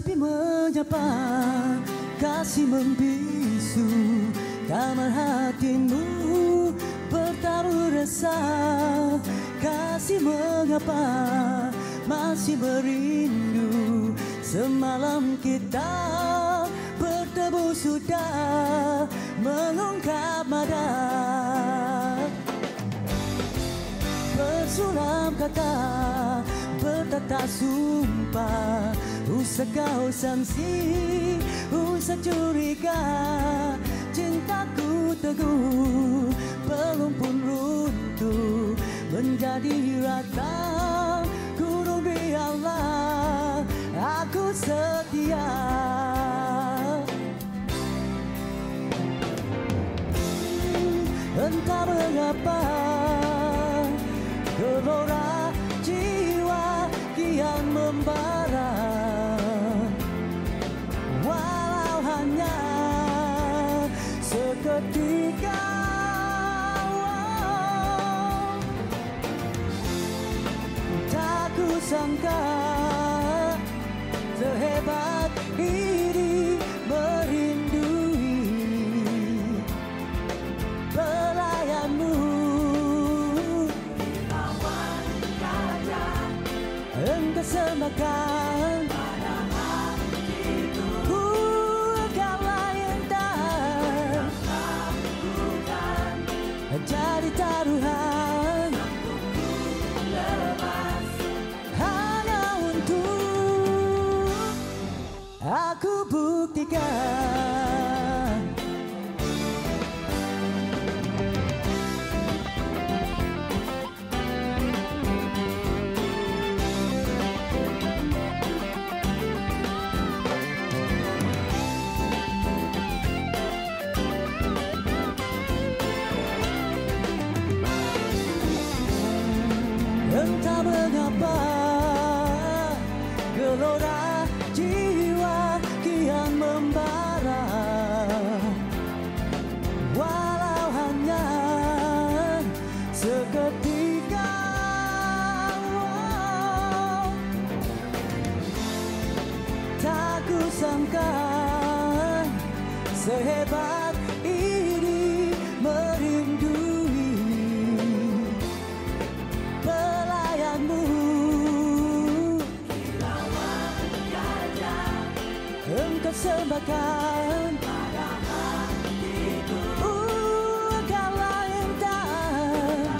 sepi menyapa, kasih membisu kamar hatimu bertaruh resah. Kasih mengapa masih merindu, semalam kita bertemu sudah mengungkap mada. Bersulam kata, bertata sumpah, usah kau sangsi, usah curiga. Cintaku teguh, belum pun runtuh, menjadi rata. Gunung biarlah aku setia. Entah mengapa gelora jiwa kian membara, walau hanya seketika. Tak kusangka sehebat ini merindui pelayanmu. Engkau semakan pada hatiku, bukanlah indah, jadi taruhan lepas hanya untuk aku buktikan. Entah mengapa gelora jiwa kian membara, walau hanya seketika. Tak kusangka sehebat ini merindui pelayanmu. Engkau sembahkan pada hatiku, bukanlah indah,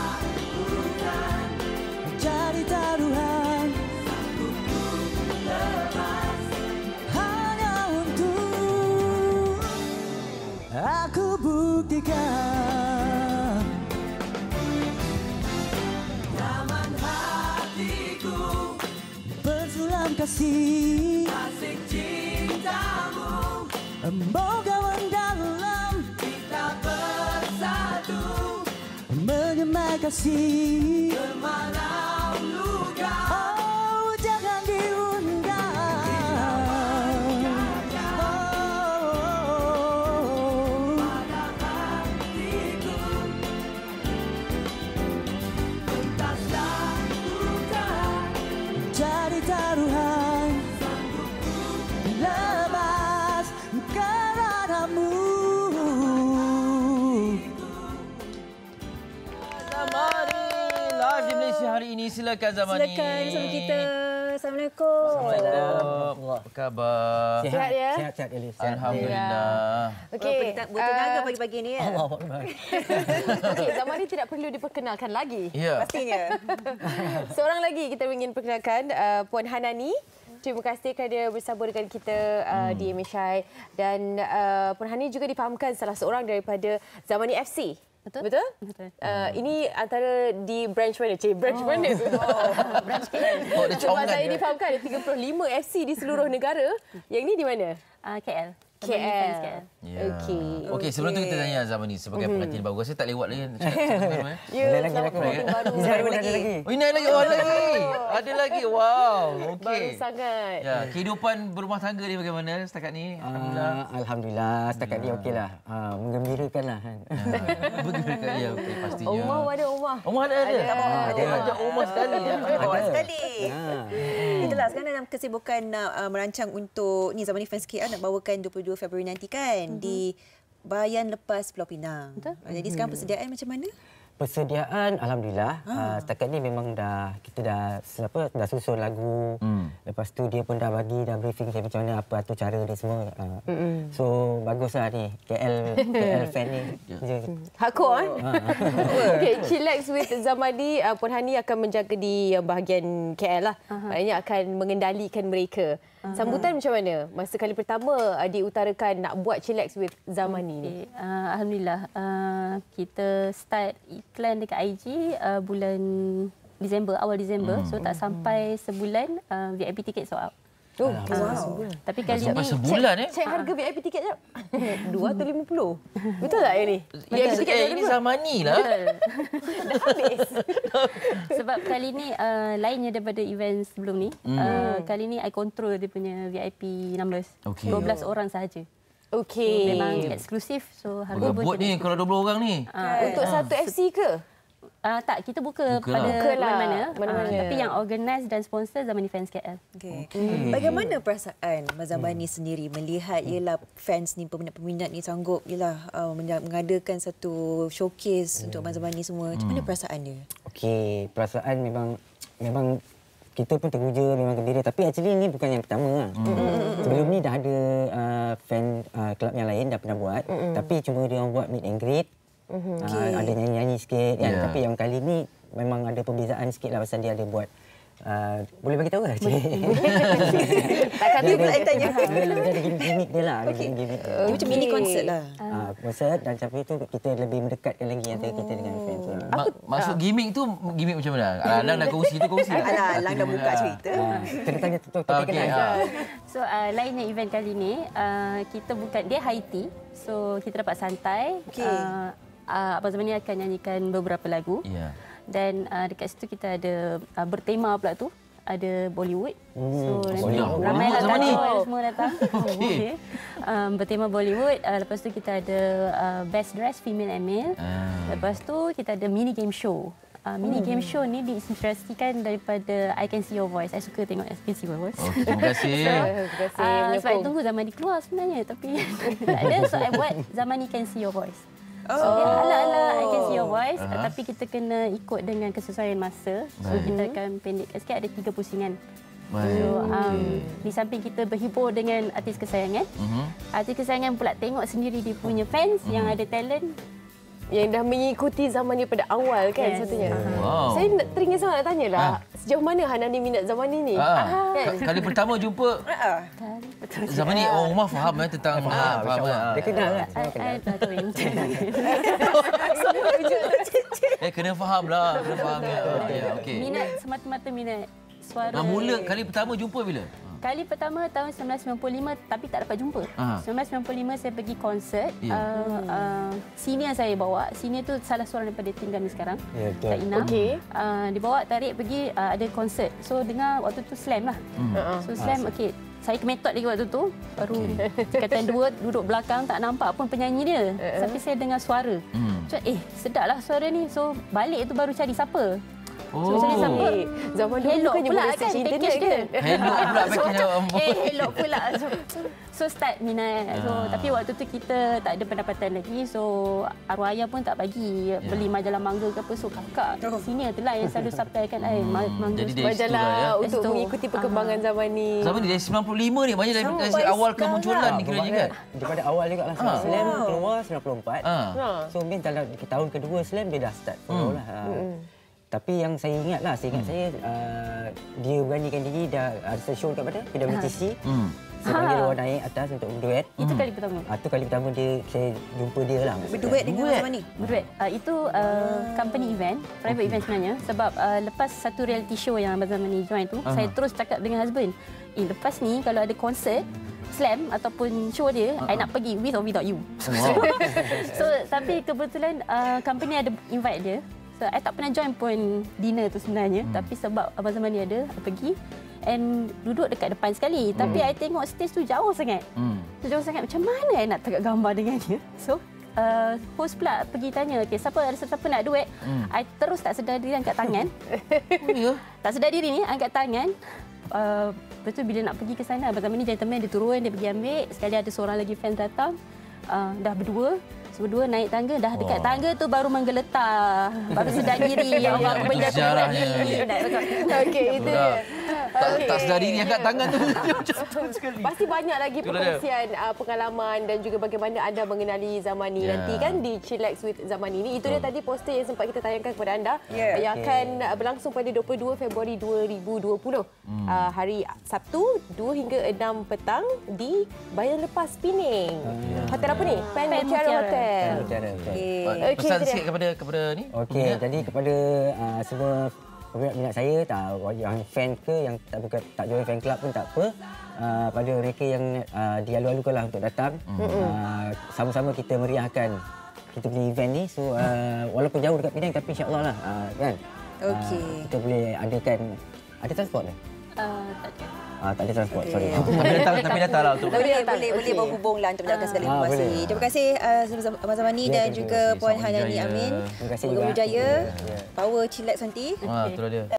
jadi taruhan lepas hanya untuk aku buktikan. Nyaman hatiku bersulam kasih, asik cintamu, moga mendalam kita bersatu, menyemai kasih semalam luka. Oh, jangan diundang. Oh, pada hatiku entaslah bukan jadi taruhan lepas keranamu. Zamani live di Malaysia hari ini. Silakan Zamani. Silakan bersama kita. Assalamualaikum. Assalamualaikum. Apa khabar? Sihat ya? Sihat Elis. Alhamdulillah. Okey. Buat tenaga pagi-pagi ni ya. Okey, Zamani tidak perlu diperkenalkan lagi. Ya. Pastinya. Seorang lagi kita ingin perkenalkan Puan Hanani. Terima kasih kerana bersama dengan kita di MHI. Dan Puan Hanani juga difahamkan salah seorang daripada Zamani FC. Betul? Betul? Betul. Ini antara di branch mana? Branch mana tu? Branch KL. Oh, dia Sebab congan saya ke? difahamkan ada 35 FC di seluruh negara. Yang ini di mana? KL. KL. Ya. Okey. Okey, sebelum tu kita tanya Zaman ni sebagai pengantin baru. Saya tak lewat lagi. Ya, Boleh lagi selamat aku. pengantin baru. Baru lagi. Oh, ini ada lagi. Oh, ada lagi. Ada lagi. Wow. Okey. Baru sangat. Ya, kehidupan berumah tangga ni bagaimana setakat ni? Alhamdulillah. Alhamdulillah, setakat ni okeylah. Menggembirakan lah. Bergembira ya, okey pastinya. Umar ada Umar. Umar ada. Ada. Ajak Umar sekali. Awak sekali. Ha. Itulah sekarang dalam kesibukan nak merancang untuk ni Zaman ni Fans KL nak bawakan 22 Februari nanti kan di Bayan Lepas Pulau Pinang. Jadi sekarang persediaan macam mana? Persediaan alhamdulillah. Setakat ni memang kita dah susun lagu. Lepas tu dia pun dah briefing saya macam mana apa atur cara dia semua. So baguslah ni KL fan ni. Hardcore Okay, Chillax with Zamani, Puan Hani akan menjaga di bahagian KL lah. Maknanya akan mengendalikan mereka. Sambutan macam mana masa kali pertama diutarakan nak buat Chillax with Zamani ni? Alhamdulillah, kita start iklan dekat IG bulan Disember, awal Disember. So tak sampai sebulan VIP tiket sold out. Oh, Wow. Tapi kali Sampai ni sebulan Cek harga VIP tiket jap. 2 atau 50? Betul tak yang ni? Ya, ini Zamani lah. Dah habis. sebab kali ni lainnya daripada event sebelum ni. Kali ni I control dia punya VIP numbers. Okey. 12 orang sahaja. Okey. Memang eksklusif. So harga pun Berebut ni kalau 20 orang ni. Untuk satu FC ke? tak, kita buka Buka pada lah. mana-mana. Tapi yang organize dan sponsor Zamani Fans KL. Okay. Bagaimana perasaan Mas Zamani sendiri melihat ialah fans ni, peminat-peminat ni sanggup ialah mengadakan satu showcase untuk Mas Zamani semua. Macam mana perasaannya? Okey, perasaan memang kita pun terpuja, memang gembira. Tapi actually ni bukan yang pertama lah. Sebelum ni dah ada fan kelab yang lain dah pernah buat. Tapi cuma dia orang buat meet and greet. Ada nyanyi-nyanyi sikit kan. Tapi yang kali ni memang ada perbezaan sikit lah pasal dia ada buat boleh bagi tahu tak? Tak kata pula tanya. Dia ada gimmick dia lah. Ada gimmick dia. Dia macam mini konsert lah. Konsert dan sampai tu kita lebih mendekatkan lagi antara kita dengan fans. Maksud gimmick tu gimmick macam mana? Alang dah kongsi tu kongsi. Alah, Alang dah buka cerita. Kena tanya tu Okey. So lainnya event kali ni kita bukan, dia high tea. So kita dapat santai. Okey. Abang Zamani akan nyanyikan beberapa lagu. Ya. Dan dekat situ kita ada bertema pula tu. Ada Bollywood. So nanti Bollywood. ramai lah Zamani. semua datang. Okey. Bertema Bollywood. Lepas tu kita ada Best Dress Female and Male. Lepas tu kita ada mini game show. Mini game show ni diinspirasikan daripada I Can See Your Voice. Saya suka tengok I Can See Your Voice. Okey, terima kasih. Terima kasih. Sebab I tunggu Zamani keluar sebenarnya. Tapi tak ada. So I buat Zamani Can See Your Voice. So ala-ala I Can See Your Voice. Tapi kita kena ikut dengan kesesuaian masa. So kita akan pendekkan sikit. Ada 3 pusingan. So di samping kita berhibur dengan artis kesayangan. Artis kesayangan pula tengok sendiri dia punya fans yang ada talent. Yang dah mengikuti zaman daripada awal kan satunya. Wow. Saya teringin sangat nak tanyalah. Sejauh mana Hanani minat Zamani ni? Kan? Kali pertama jumpa Zaman ni Umar faham tentang faham. Dia kenal kan? I tak tahu yang macam mana. Kena faham lah. Kena faham ya. Okey. Minat, semata-mata minat suara. Mula kali pertama jumpa bila? Kali pertama tahun 1995 tapi tak dapat jumpa. 1995 saya pergi konsert. Senior saya bawa. Senior tu salah seorang daripada tim kami sekarang. Ya, betul. Kak Ina. Okey. Dibawa tarik pergi ada konsert. So dengar waktu tu Slam lah. So Slam okey. Saya ke metod lagi waktu tu. Baru tingkatan 2 duduk belakang tak nampak pun penyanyi dia. Tapi saya dengar suara. So, sedaplah suara ni. So balik tu baru cari siapa. So cari siapa? Zaman dulu Hello bukannya pula boleh kan search internet package dia. Hello pula package. Hello pula. So start minat. So tapi waktu tu kita tak ada pendapatan lagi. So arwah ayah pun tak bagi beli majalah mangga ke apa. So kakak senior tu lah yang selalu supplykan mangga. Jadi dari situ lah Majalah ya. untuk mengikuti perkembangan zaman ni. Zaman ni dari 95 ni banyak dari awal kemunculan ni kiranya kan. Daripada awal juga lah. Slam keluar 94. So mungkin dalam tahun kedua Slam dia dah start follow lah. Tapi yang saya ingat saya dia beranikan diri dah ada show kat mana? PWTC. Saya panggil orang naik atas untuk berduet. Itu kali pertama. Itu kali pertama saya jumpa dia lah. Berduet dengan Mazamani? Berduet. Itu company event, private event sebenarnya. Sebab lepas satu reality show yang Abang Zamani join tu, saya terus cakap dengan husband, lepas ni kalau ada konsert, slam ataupun show dia, I nak pergi with or without you. So, tapi kebetulan company ada invite dia. So, I tak pernah join pun dinner tu sebenarnya. Tapi sebab Abang Zamani ada, I pergi. And duduk dekat depan sekali. Tapi I tengok stage tu jauh sangat. Jauh sangat. Macam mana I nak tegak gambar dengan dia? So, host pula pergi tanya, okay, siapa nak duet? I terus tak sedar diri angkat tangan. Tak sedar diri ni, angkat tangan. Lepas tu bila nak pergi ke sana, Abang Zamani gentleman, dia turun, dia pergi ambil. Sekali ada seorang lagi fans datang. Dah berdua. Berdua naik tangga, dah dekat tangga tu baru menggeletar. Baru sedar diri. Ya Allah, aku benda sejarahnya. Okey, itu dia. Tak sedar diri angkat tangan tu. Pasti banyak lagi perkongsian pengalaman dan juga bagaimana anda mengenali Zamani nanti kan di Chillax with Zamani ni. Itu dia tadi poster yang sempat kita tayangkan kepada anda yang akan berlangsung pada 22 Februari 2020. Hari Sabtu 2 hingga 6 petang di Bayan Lepas Pening. Hotel apa ni? Pen Mutiara Hotel. Pesan sikit kepada ni. Okey, jadi kepada semua peminat saya, yang fan ke yang tak join fan club pun tak apa. Pada mereka yang dialu-alukanlah untuk datang. Sama-sama kita meriahkan kita punya event ni. So walaupun jauh dekat Penang tapi insya-Allah lah kan. Okey. Kita boleh adakan transport ni. Tak ada. Tak ada transport, sorry. Tapi datang lah untuk Boleh berhubunglah untuk mendapatkan segala informasi. Terima kasih Abang Zamani dan juga Puan Hanani Amin. Terima kasih Semoga juga. berjaya. Power Chillax nanti. Itulah dia.